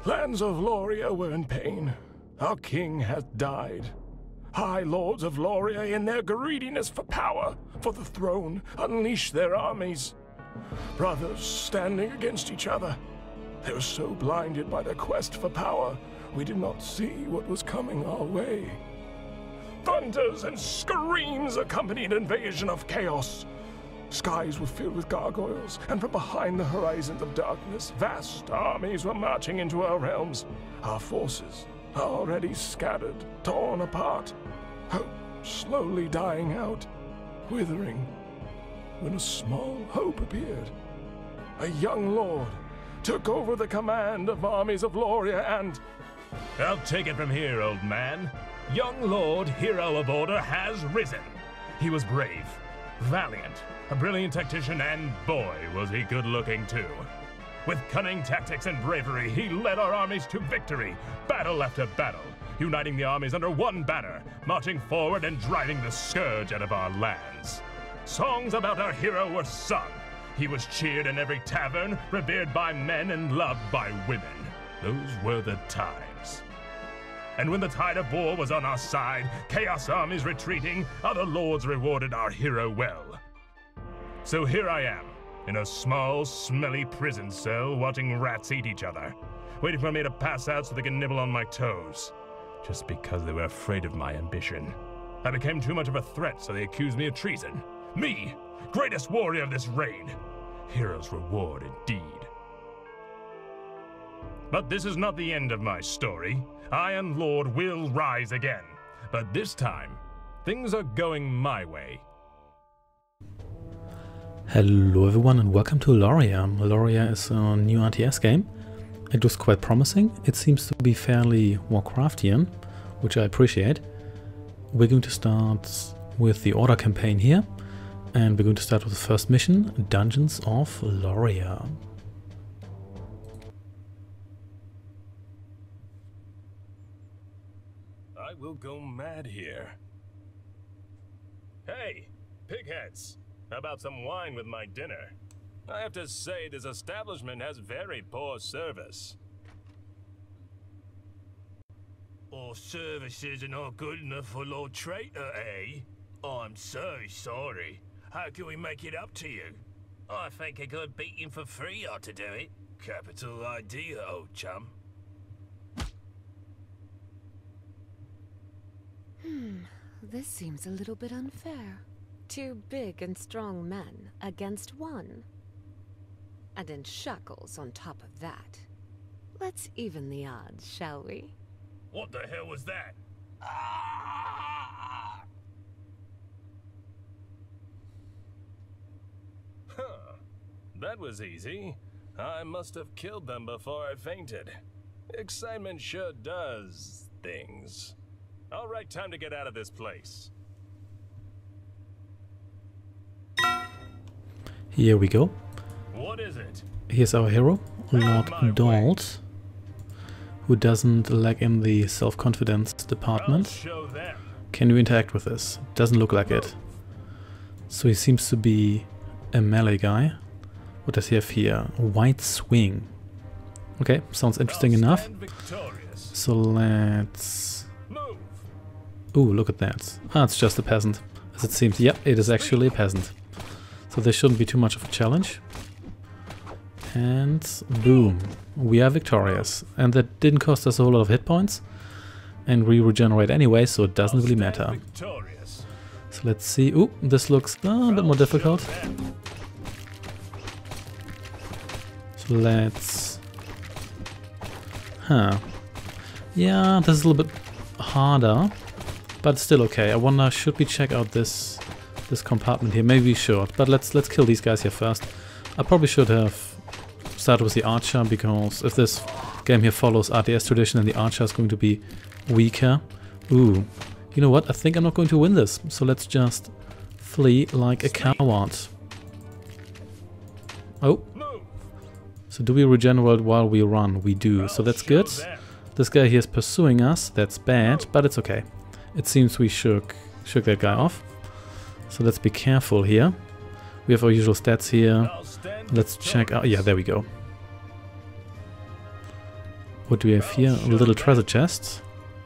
Lands of Loria were in pain. Our king hath died. High lords of Loria, in their greediness for power, for the throne, unleash their armies. Brothers standing against each other. They were so blinded by their quest for power, we did not see what was coming our way. Thunders and screams accompanied invasion of chaos. Skies were filled with gargoyles, and from behind the horizons of darkness, vast armies were marching into our realms. Our forces, already scattered, torn apart. Hope slowly dying out, withering, when a small hope appeared. A young lord took over the command of armies of Loria and... I'll take it from here, old man. Young Lord, hero of order, has risen. He was brave, valiant, a brilliant tactician, and boy, was he good-looking too. With cunning tactics and bravery, he led our armies to victory, battle after battle, uniting the armies under one banner, marching forward and driving the scourge out of our lands. Songs about our hero were sung. He was cheered in every tavern, revered by men and loved by women. Those were the times. And when the tide of war was on our side, chaos armies retreating, other lords rewarded our hero well. So here I am, in a small, smelly prison cell, watching rats eat each other, waiting for me to pass out so they can nibble on my toes, just because they were afraid of my ambition. I became too much of a threat, so they accused me of treason. Me, greatest warrior of this reign. Hero's reward indeed. But this is not the end of my story. Iron Lord will rise again. But this time, things are going my way. Hello everyone and welcome to Loria. Loria is a new RTS game. It was quite promising. It seems to be fairly Warcraftian, which I appreciate. We're going to start with the Order campaign here. And we're going to start with the first mission, Dungeons of Loria. I will go mad here. Hey, pigheads! How about some wine with my dinner? I have to say, this establishment has very poor service. Our services are not good enough for Lord Traitor, eh? I'm so sorry. How can we make it up to you? I think a good beating for free ought to do it. Capital idea, old chum. This seems a little bit unfair. Two big and strong men against one. And in shackles on top of that. Let's even the odds, shall we? What the hell was that? Huh. That was easy. I must have killed them before I fainted. Excitement sure does things. All right, time to get out of this place. Here we go. What is it? Here's our hero, Lord Dalt, who doesn't lack in the self-confidence department. Show them. Can you interact with this? Doesn't look like it. So he seems to be a melee guy. What does he have here? White Swing. Okay, sounds interesting enough. So let's... Ooh, look at that. Ah, it's just a peasant. As it seems. Yep, it is actually a peasant. So this shouldn't be too much of a challenge. And boom, we are victorious. And that didn't cost us a whole lot of hit points. And we regenerate anyway, so it doesn't really matter. So let's see. Ooh, this looks a bit more difficult. So let's... Huh. Yeah, this is a little bit harder. But still okay. I wonder, should we check out this compartment here? Maybe we should. But let's kill these guys here first. I probably should have started with the archer, because if this game here follows RTS tradition, then the archer is going to be weaker. Ooh. You know what? I think I'm not going to win this. So let's just flee like a coward. Oh. So do we regenerate while we run? We do. So that's good. This guy here is pursuing us. That's bad, but it's okay. It seems we shook that guy off. So let's be careful here. We have our usual stats here. Let's check out. Yeah, there we go. What do we have here? A little treasure chest.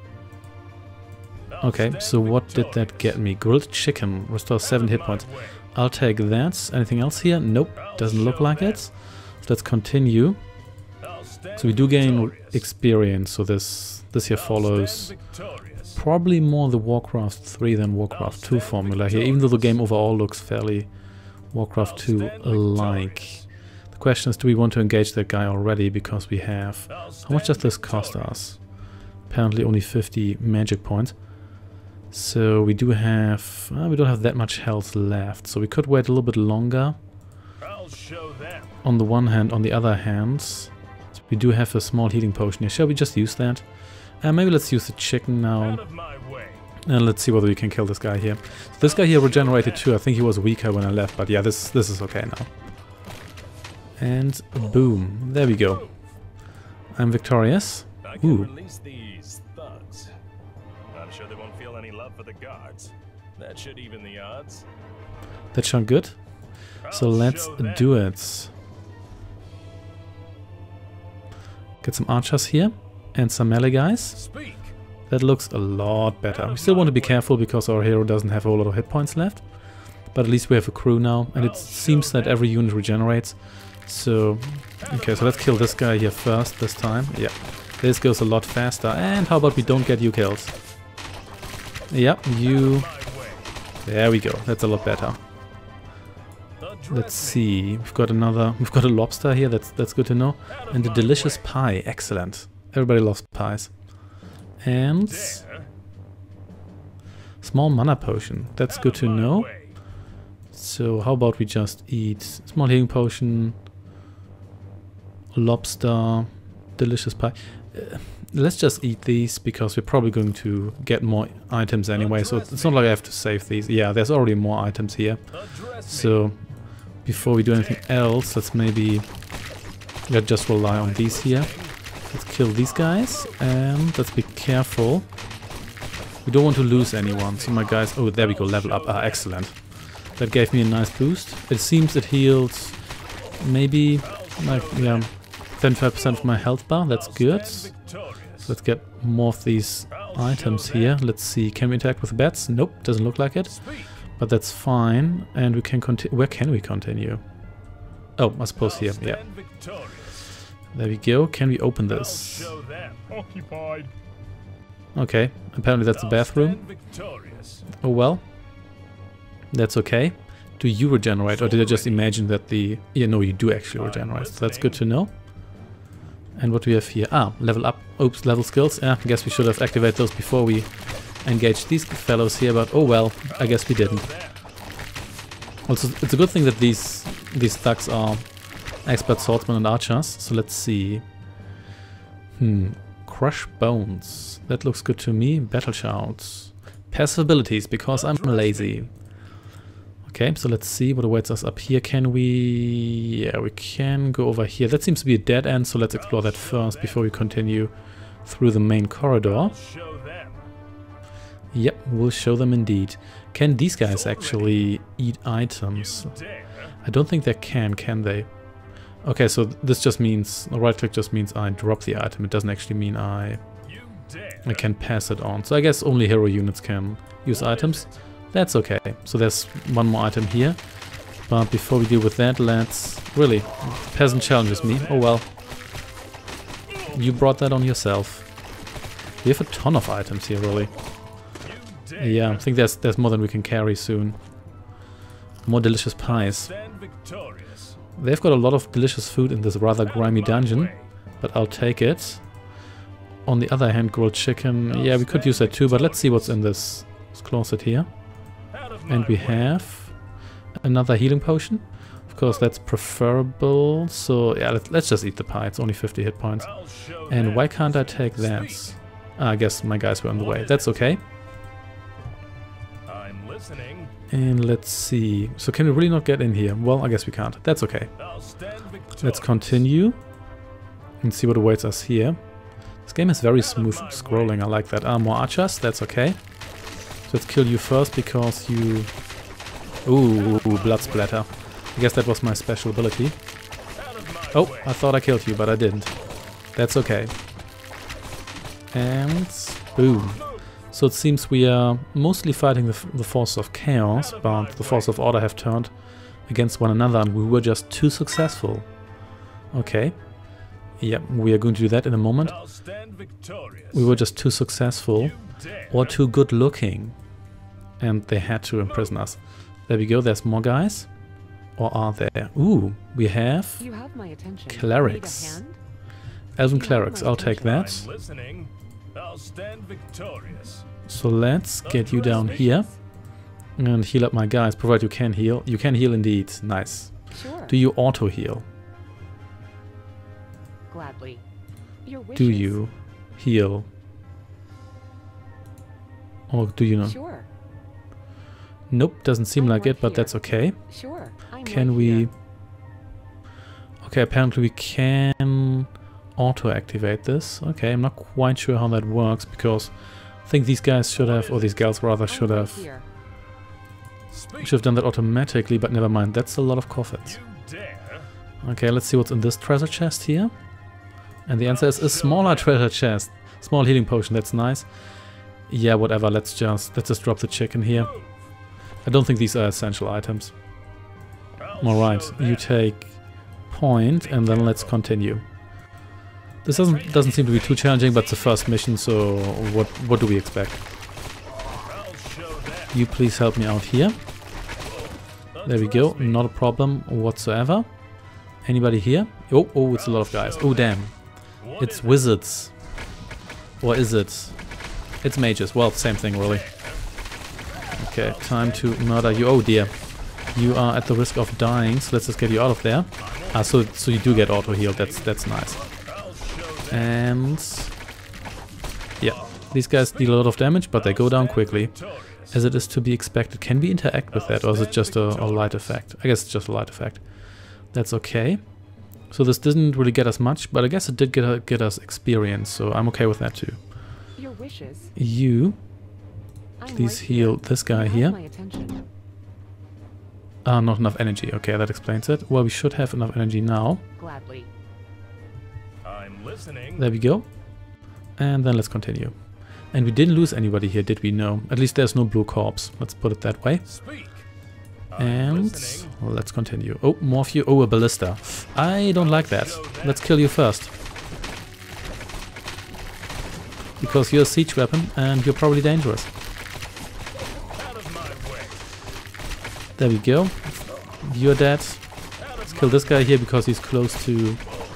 Okay, so what did that get me? Grilled chicken. Restores 7 hit points. I'll take that. Anything else here? Nope. Doesn't look like it. So let's continue. So we do gain experience. So this here follows probably more the Warcraft 3 than Warcraft 2 formula here. Even though the game overall looks fairly Warcraft 2 alike. The question is, do we want to engage that guy already? Because we have... How much does this cost us? Apparently only 50 magic points. So we do have... we don't have that much health left. So we could wait a little bit longer. On the one hand, on the other hand, so we do have a small healing potion here. Shall we just use that? Maybe let's use the chicken now. And let's see whether we can kill this guy here. So this guy here regenerated too. I think he was weaker when I left, but yeah, this is okay now. And boom. There we go. I'm victorious. Ooh. I'm sure they won't feel any love for the guards. That should even the odds. That sounds good. So let's do it. Get some archers here and some melee guys. That looks a lot better. We still want to be careful because our hero doesn't have a whole lot of hit points left. But at least we have a crew now, and it seems that every unit regenerates. So, okay, so let's kill this guy here first this time. Yeah, this goes a lot faster. And how about we don't get you killed? Yep, you... There we go, that's a lot better. Let's see, we've got a lobster here, that's good to know. And a delicious pie, excellent. Everybody loves pies. And... Small mana potion, that's good to know. So how about we just eat small healing potion, lobster, delicious pie. Let's just eat these because we're probably going to get more items anyway, so it's not like I have to save these. Yeah, there's already more items here. So before we do anything else, let's maybe just rely on these here. Let's kill these guys and let's be careful. We don't want to lose anyone, so my guys... Oh, there we go, level up. Ah, excellent. That gave me a nice boost. It seems it healed maybe like, yeah, 75% of my health bar. That's good. So let's get more of these items here. Let's see, can we interact with the bats? Nope, doesn't look like it. But that's fine. And we can continue. Where can we continue? Oh, I suppose here, yeah. There we go. Can we open this? Okay, apparently that's the bathroom. Oh well. That's okay. Do you regenerate, or did I just imagine that the... Yeah, no, you do actually regenerate, so that's good to know. And what do we have here? Ah, level up. Oops, level skills. Yeah, I guess we should have activated those before we engaged these fellows here, but oh well, I guess we didn't. Also, it's a good thing that these thugs are expert swordsmen and archers, so let's see. Crush bones. That looks good to me. Battle shouts. Passive abilities, because I'm lazy. Okay, so let's see what awaits us up here. Can we... Yeah, we can go over here. That seems to be a dead end, so let's explore that first before we continue through the main corridor. Yep, we'll show them indeed. Can these guys actually eat items? I don't think they can they? Okay, so this just means... Right click just means I drop the item. It doesn't actually mean I can pass it on. So I guess only hero units can use items. That's okay. So there's one more item here. But before we deal with that, let's... Really, peasant challenges me. Oh well. You brought that on yourself. We have a ton of items here, really. Yeah, I think there's more than we can carry soon. More delicious pies. They've got a lot of delicious food in this rather grimy dungeon, but I'll take it. On the other hand, grilled chicken, yeah, we could use that too, but let's see what's in this closet here. And we have another healing potion. Of course, that's preferable, so yeah, let's just eat the pie. It's only 50 hit points. And why can't I take that? I guess my guys were on the way. That's okay. And let's see. So can we really not get in here? Well, I guess we can't. That's okay. Let's continue and see what awaits us here. This game is very smooth scrolling. I like that. More archers. That's okay. So let's kill you first because you... Ooh, blood splatter. I guess that was my special ability. Oh, I thought I killed you, but I didn't. That's okay. And boom. So it seems we are mostly fighting the forces of chaos, but the forces of order have turned against one another and we were just too successful. Okay. Yeah, we are going to do that in a moment. We were just too successful or too good looking. And they had to imprison us. There we go, there's more guys. Or are there? Ooh, we have clerics. Elven clerics, I'll take that. So let's get you down here and heal up my guys, provided you can heal. You can heal indeed, nice. Sure. Do you auto heal? Gladly. Your wishes. Do you heal? Or do you not? Sure. Nope, doesn't seem I'm like right it, but here. that's okay. Sure. I'm Can right we... here. Okay, apparently we can auto-activate this. Okay, I'm not quite sure how that works, because I think these guys should have, or these gals rather, I'm should right have here. done that automatically, but never mind. That's a lot of coffins. Okay, let's see what's in this treasure chest here. And the answer is a smaller treasure chest. Small healing potion, that's nice. Yeah, whatever, let's just drop the chicken here. I don't think these are essential items. Alright, you take point and then let's continue. This doesn't seem to be too challenging, but it's the first mission, so what do we expect? You please help me out here. There we go, not a problem whatsoever. Anybody here? Oh, it's a lot of guys. Oh, damn. It's wizards. Or is it? It's mages. Well, same thing, really. Okay, time to murder you. Oh, dear. You are at the risk of dying, so let's just get you out of there. Ah, so you do get auto-healed. That's nice. And... yeah, these guys deal a lot of damage, but they go down quickly. As it is to be expected. Can we interact with that, or is it just a light effect? I guess it's just a light effect. That's okay. So this didn't really get us much, but I guess it did get us experience, so I'm okay with that too. Your wishes. You, I'm please right heal here. this guy You have here. my attention. Not enough energy. Okay, that explains it. Well, we should have enough energy now. Gladly. I'm listening. There we go. And then let's continue. And we didn't lose anybody here, did we? No. At least there's no blue corpse. Let's put it that way. Speak. And let's continue. Oh, more of you. Oh, a ballista. I don't like that. Let's kill you first. Because you're a siege weapon and you're probably dangerous. Out of my way. There we go. You're dead. Let's kill this guy here because he's close to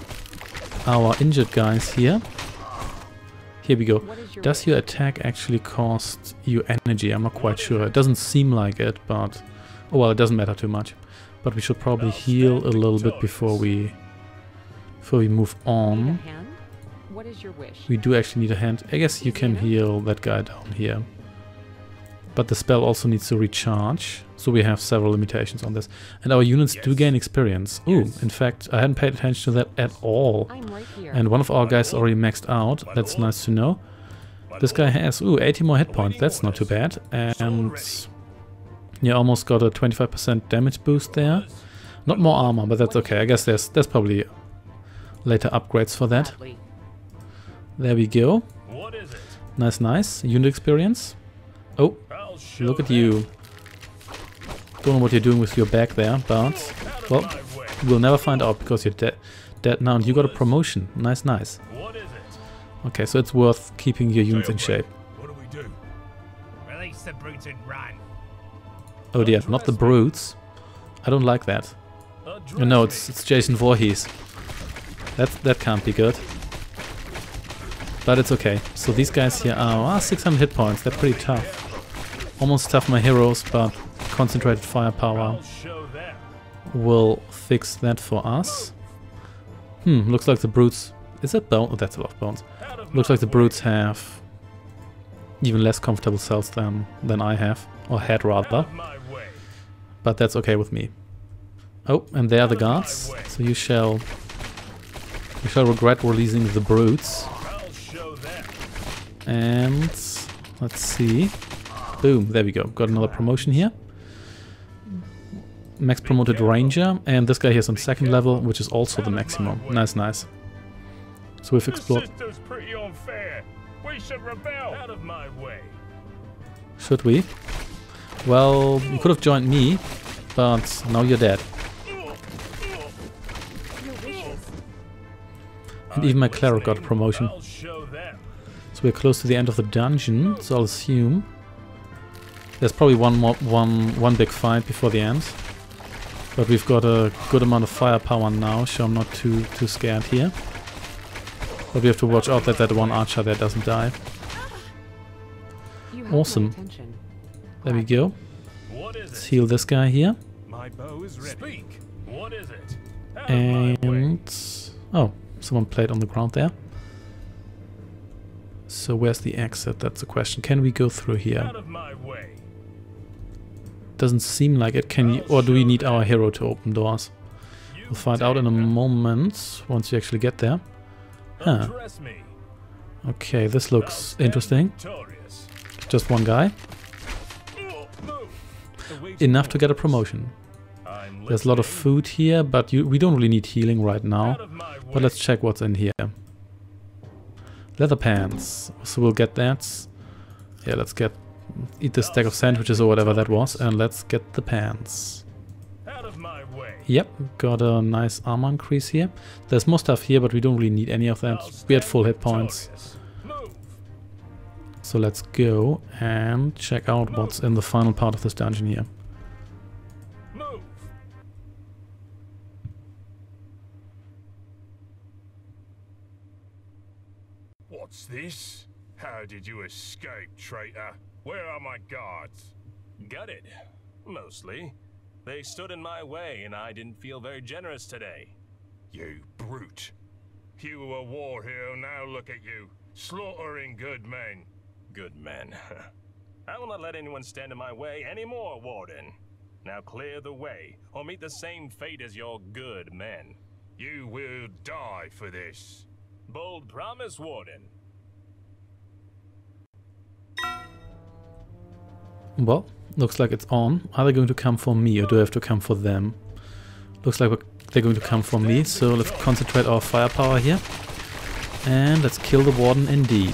our injured guys here. Here we go. What is your Does your attack actually cost you energy? I'm not quite sure. It doesn't seem like it, but... oh, well, it doesn't matter too much. But we should probably heal a little bit before we move Need a on. hand? What is your wish? We do actually need a hand. I guess you can heal that guy down here. But the spell also needs to recharge, so we have several limitations on this. And our units do gain experience. Ooh, in fact, I hadn't paid attention to that at all. I'm right here. And one of our guys already maxed out. That's nice to know. This guy has, 80 more hit points. That's not too bad. And yeah, almost got a 25% damage boost there. Not more armor, but that's okay. I guess there's probably later upgrades for that. Gladly. There we go. What is it? Nice, nice. Unit experience. Oh, I'll show look at them. you. Don't know what you're doing with your back there, but, Out of well, my way. we'll never find out because you're dead now and you got a promotion. Nice, nice. What is it? Okay, so it's worth keeping your units in shape. What do we do? Release the brutes and run. Oh dear, not the brutes. I don't like that. Oh, no, it's Jason Voorhees. That can't be good. But it's okay. So these guys here are 600 hit points. They're pretty tough. Almost tough my heroes, but concentrated firepower I'll show them. will fix that for us. Looks like the brutes... is that bone? Oh, that's a lot of bones. Out of Looks my like the brutes have even less comfortable cells than I have. Or had rather. Out of my way. But that's okay with me. Oh, and they are the guards. So you shall regret releasing the brutes. I'll show them. And let's see. Boom, there we go. Got another promotion here. Max promoted ranger, and this guy here is on 2nd level, which is also the maximum. Nice, nice. So we've The explored. system's pretty unfair. We should rebel! Out of my way! Should we? Well, you could have joined me, but now you're dead. Your wishes. And even my cleric got a promotion. I'll show them. So we're close to the end of the dungeon, so I'll assume there's probably one big fight before the end. But we've got a good amount of firepower now, so I'm not too scared here. But we have to watch out that that one archer there doesn't die. You have my Awesome. attention. There we go. What is Let's it? heal this guy here. My bow is ready. Speak! What is it? Out of my way! And... oh, someone played on the ground there. So where's the exit? That's the question. Can we go through here? Out of my way! Doesn't seem like it. Can you, or do we need our hero to open doors? We'll find out in a moment once you actually get there. Huh. Address me. Okay, this looks I'll stand interesting. victorious. Just one guy. Move. Enough to get a promotion. I'm There's a lot of listening. food here, but we don't really need healing right now. Out of my way. But let's check what's in here. Leather pants. So we'll get that. Yeah, let's eat this stack of sandwiches or whatever that was, and let's get the pants. Out of my way. Yep, got a nice armor increase here. There's more stuff here, but we don't really need any of that. We had full hit points. Victorious. Move. So let's go and check out what's in the final part of this dungeon here. Move. What's this? How did you escape, traitor? Where are my guards? Gutted. Mostly. They stood in my way and I didn't feel very generous today. You brute. You a war hero, now look at you. Slaughtering good men. Good men. I will not let anyone stand in my way anymore, Warden. Now clear the way, or meet the same fate as your good men. You will die for this. Bold promise, Warden. Well, looks like it's on. Are they going to come for me or do I have to come for them? Looks like they're going to come for me, so let's concentrate our firepower here. And let's kill the Warden indeed.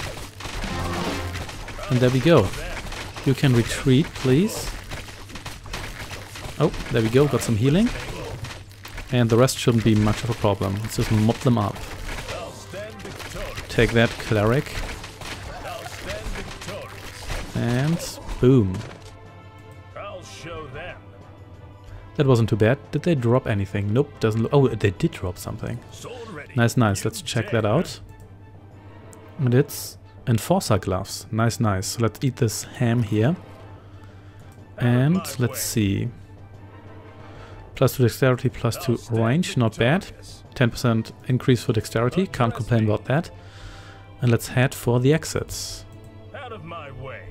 And there we go. You can retreat, please. Oh, there we go, got some healing. And the rest shouldn't be much of a problem. Let's just mop them up. I'll stand victorious. Take that, cleric. I'll stand victorious. And boom. I'll show them. That wasn't too bad. Did they drop anything? Nope, doesn't look... oh, they did drop something. Sword ready. Nice, nice. Let's check that out. And it's Enforcer gloves. Nice, nice. So let's eat this ham here. And let's see. Plus 2 dexterity, plus 2 range. Not bad. 10% increase for dexterity. Can't complain about that. And let's head for the exits. Out of my way.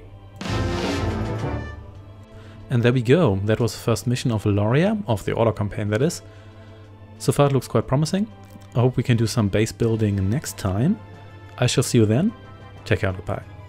And there we go. That was the first mission of Loria, of the Order campaign that is. So far it looks quite promising. I hope we can do some base building next time. I shall see you then. Take care, goodbye.